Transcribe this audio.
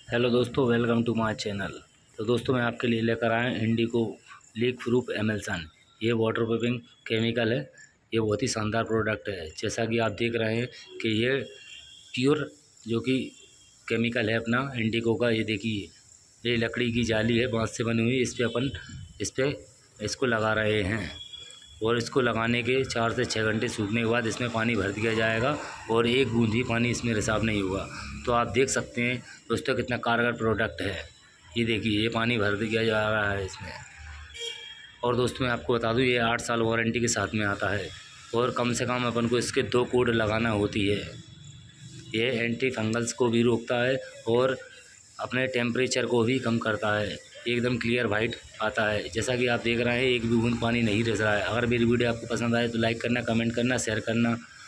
Hello दोस्तों, welcome to my channel. तो दोस्तों मैं आपके लिए लेकर आया इंडिको लीक प्रूफ एमल्सन। ये वाटर प्रूफिंग केमिकल है। ये बहुत ही शानदार प्रोडक्ट है। जैसा कि आप देख रहे हैं कि ये प्योर जो कि केमिकल है अपना इंडिको का। ये देखिए, ये लकड़ी की जाली है, बांस से बनी हुई। इस पे इसको लगा रहे हैं और इसको लगाने के 4 से 6 घंटे सूखने के बाद इसमें पानी भर दिया जाएगा और एक बूंद भी पानी इसमें रिसाव नहीं होगा। तो आप देख सकते हैं दोस्तों कितना कारगर प्रोडक्ट है। ये देखिए, ये पानी भर दिया जा रहा है इसमें। और दोस्तों मैं आपको बता दूं, ये 8 साल वारंटी के साथ में आता है और कम से कम अपन को इसके 2 कोड लगाना होती है। ये एंटी फंगल्स को भी रोकता है और अपने टेम्परेचर को भी कम करता है। एकदम क्लियर वाइट आता है। जैसा कि आप देख रहे हैं, एक भी बूंद पानी नहीं रिस रहा है। अगर मेरी वीडियो आपको पसंद आए तो लाइक करना, कमेंट करना, शेयर करना।